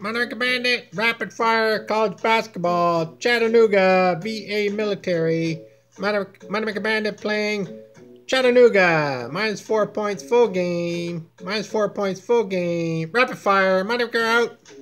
Monarch Bandit, Rapid Fire, College Basketball, Chattanooga, VA Military. Monarch Bandit playing Chattanooga. Minus 4 points full game. Minus 4 points full game. Rapid Fire, Monarch out.